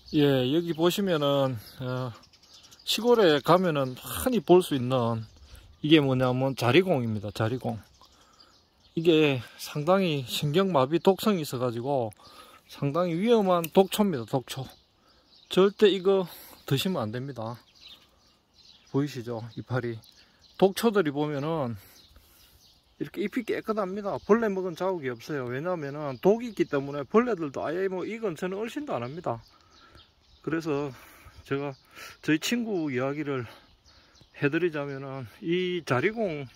예, 여기 보시면은 시골에 가면은 흔히 볼 수 있는 이게 뭐냐면 자리공입니다. 자리공. 이게 상당히 신경마비 독성이 있어 가지고 상당히 위험한 독초입니다. 독초. 절대 이거 드시면 안 됩니다. 보이시죠? 이파리. 독초들이 보면은 이렇게 잎이 깨끗합니다. 벌레 먹은 자국이 없어요. 왜냐하면은 독이 있기 때문에 벌레들도 아예 뭐 이 근처는 얼씬도 안 합니다. 그래서 제가 저희 친구 이야기를 해드리자면은 이 자리공을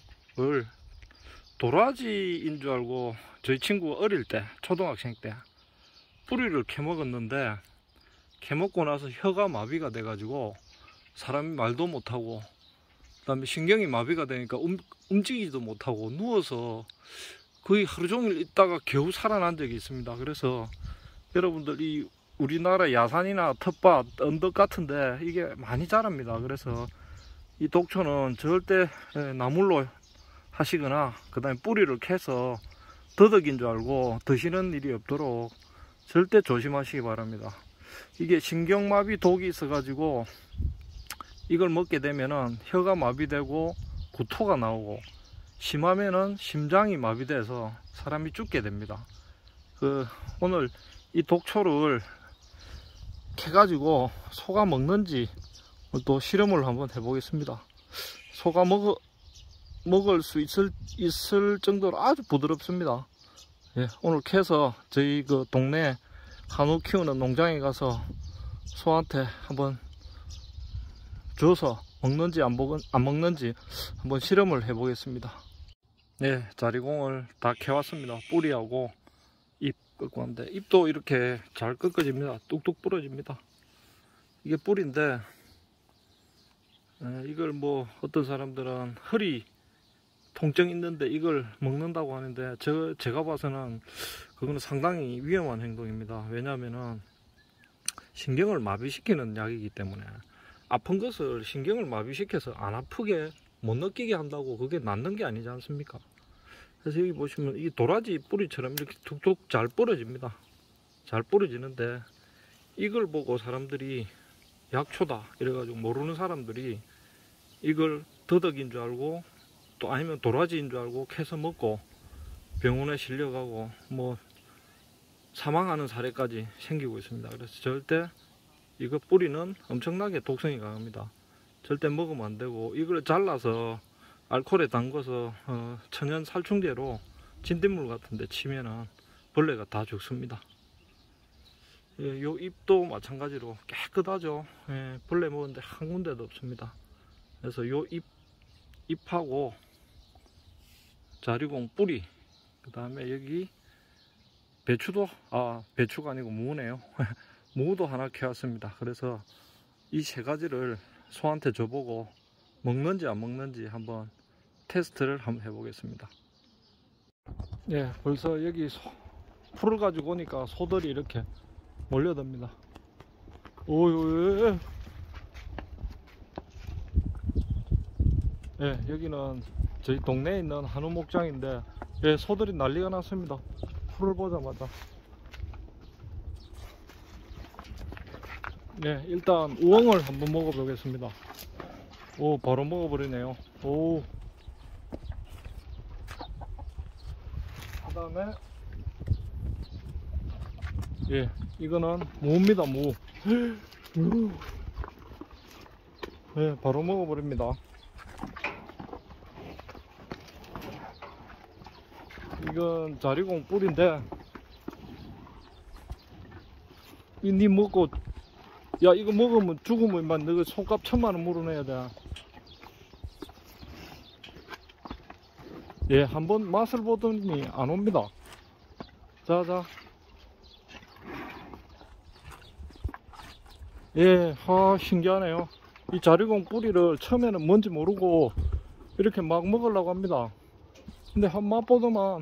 도라지인 줄 알고 저희 친구가 어릴 때, 초등학생 때 뿌리를 캐먹었는데, 캐먹고 나서 혀가 마비가 돼가지고 사람이 말도 못하고, 그 다음에 신경이 마비가 되니까 움직이지도 못하고 누워서 거의 하루 종일 있다가 겨우 살아난 적이 있습니다. 그래서 여러분들 이 우리나라 야산이나 텃밭, 언덕 같은데 이게 많이 자랍니다. 그래서 이 독초는 절대 나물로 하시거나 그 다음에 뿌리를 캐서 더덕인 줄 알고 드시는 일이 없도록 절대 조심하시기 바랍니다. 이게 신경마비 독이 있어 가지고 이걸 먹게 되면은 혀가 마비되고 구토가 나오고 심하면은 심장이 마비돼서 사람이 죽게 됩니다. 오늘 이 독초를 캐가지고 소가 먹는지 또 실험을 한번 해보겠습니다. 소가 먹을 수 있을 정도로 아주 부드럽습니다. 예, 오늘 캐서 저희 그 동네 한우 키우는 농장에 가서 소한테 한번 줘서 먹는지 안 먹는지 한번 실험을 해보겠습니다. 네, 자리공을 다 캐왔습니다. 뿌리하고 잎 꺾고 하는데 잎도 이렇게 잘 꺾어집니다. 뚝뚝 부러집니다. 이게 뿌리인데 이걸 뭐 어떤 사람들은 허리 통증 있는데 이걸 먹는다고 하는데 제가 봐서는 그거는 상당히 위험한 행동입니다. 왜냐하면은 신경을 마비시키는 약이기 때문에 아픈 것을 신경을 마비시켜서 안 아프게 못 느끼게 한다고 그게 낫는 게 아니지 않습니까? 그래서 여기 보시면 이 도라지 뿌리처럼 이렇게 툭툭 잘 부러집니다. 잘 부러지는데 이걸 보고 사람들이 약초다 이래가지고 모르는 사람들이 이걸 더덕인 줄 알고 또 아니면 도라지인 줄 알고 캐서 먹고 병원에 실려가고 뭐 사망하는 사례까지 생기고 있습니다. 그래서 절대 이거 뿌리는 엄청나게 독성이 강합니다. 절대 먹으면 안 되고 이걸 잘라서 알코올에 담궈서 천연 살충제로 진딧물 같은데 치면은 벌레가 다 죽습니다. 예, 요 잎도 마찬가지로 깨끗하죠. 예, 벌레 먹었는데 한 군데도 없습니다. 그래서 요 잎하고 자리공 뿌리, 그 다음에 여기 배추도, 배추가 아니고 무네요. 무도 하나 캐왔습니다. 그래서 이 세 가지를 소한테 줘보고 먹는지 안 먹는지 한번 테스트를 한번 해보겠습니다. 예, 벌써 여기 풀을 가지고 오니까 소들이 이렇게 몰려듭니다. 오유. 예, 여기는 저희 동네에 있는 한우 목장인데 예, 소들이 난리가 났습니다. 풀을 보자마자. 네, 일단 우엉을 한번 먹어보겠습니다. 오, 바로 먹어버리네요. 오. 그 다음에 예, 이거는 무입니다. 무. 예, 바로 먹어버립니다. 이건 자리공 뿌리인데 니 먹고 야 이거 먹으면 죽으면 막 너가 손값 1000만원 물어내야 돼. 예, 한번 맛을 보더니 안 옵니다. 자자. 예, 신기하네요. 이 자리공 뿌리를 처음에는 뭔지 모르고 이렇게 막 먹으려고 합니다. 근데 한 맛보더만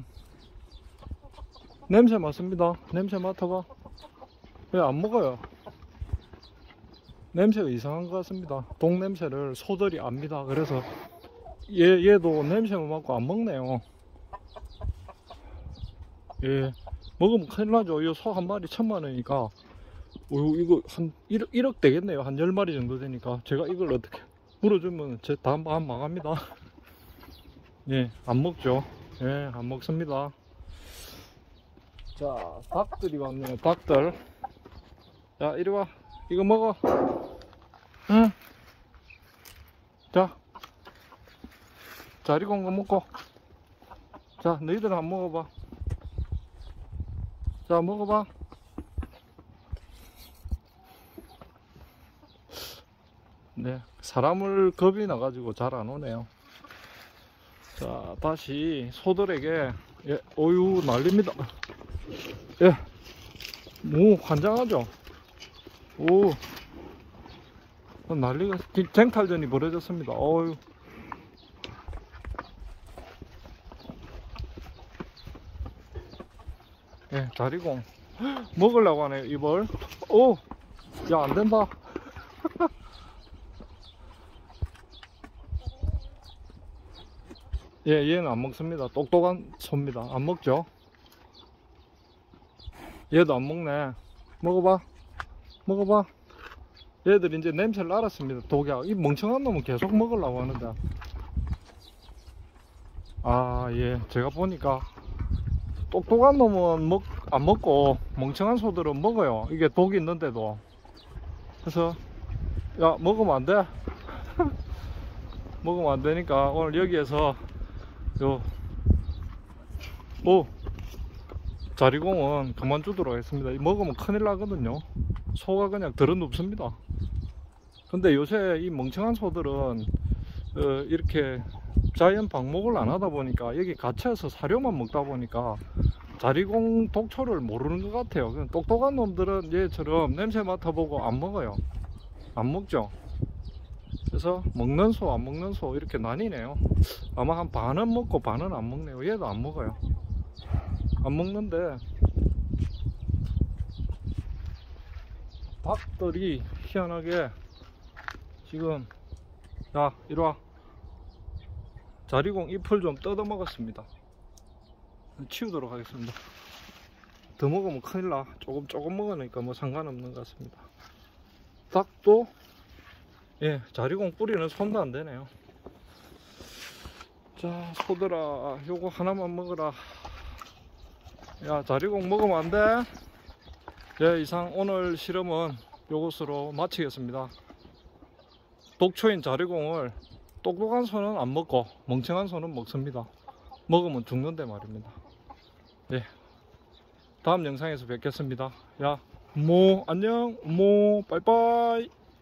냄새 맡습니다. 냄새 맡아봐. 왜 안 먹어요? 냄새가 이상한 것 같습니다. 독 냄새를 소들이 압니다. 그래서 얘도 냄새만 맡고 안 먹네요. 예, 먹으면 큰일 나죠. 이 소 한 마리 1000만원이니까 이거 한 1억 되겠네요. 한 10마리 정도 되니까. 제가 이걸 어떻게 물어주면 제 다음 반 망합니다. 예, 안 먹죠. 예, 안 먹습니다. 자, 닭들이 왔네요. 닭들. 자, 이리 와. 이거 먹어. 응. 자, 자, 이거 거 먹고. 자, 너희들 한번 먹어봐. 자, 먹어봐. 네, 사람을 겁이 나가지고 잘 안 오네요. 자, 다시 소들에게, 예, 어유 난립니다. 예, 오, 환장하죠? 오, 난리가, 쟁탈전이 벌어졌습니다. 어유. 예, 자리공. 먹으려고 하네요, 이걸. 오, 야, 안 된다. 예, 얘는 안 먹습니다. 똑똑한 소입니다. 안 먹죠? 얘도 안 먹네. 먹어봐. 먹어봐. 얘들 이제 냄새를 알았습니다. 독약. 이 멍청한 놈은 계속 먹으려고 하는데. 아, 예. 제가 보니까 똑똑한 놈은 안 먹고 멍청한 소들은 먹어요. 이게 독이 있는데도. 그래서, 야, 먹으면 안 돼. 먹으면 안 되니까 오늘 여기에서 자리공은 그만두도록 하겠습니다. 먹으면 큰일 나거든요. 소가 그냥 들어눕습니다. 근데 요새 이 멍청한 소들은 이렇게 자연 방목을 안 하다 보니까 여기 갇혀서 사료만 먹다 보니까 자리공 독초를 모르는 것 같아요. 그냥 똑똑한 놈들은 얘처럼 냄새 맡아보고 안 먹어요. 안 먹죠. 그래서 먹는 소 안 먹는 소 이렇게 나뉘네요. 아마 한 반은 먹고 반은 안 먹네요. 얘도 안 먹어요. 안 먹는데 닭들이 희한하게 지금, 야, 이리와. 자리공 잎을 좀 뜯어 먹었습니다. 치우도록 하겠습니다. 더 먹으면 큰일 나. 조금 먹으니까 뭐 상관없는 것 같습니다. 닭도, 예, 자리공 뿌리는 손도 안 되네요. 자, 소들아, 요거 하나만 먹어라. 야, 자리공 먹으면 안 돼. 예, 이상 오늘 실험은 요것으로 마치겠습니다. 독초인 자리공을 똑똑한 소는 안 먹고 멍청한 소는 먹습니다. 먹으면 죽는데 말입니다. 예, 다음 영상에서 뵙겠습니다. 야, 안녕, 빠이빠이.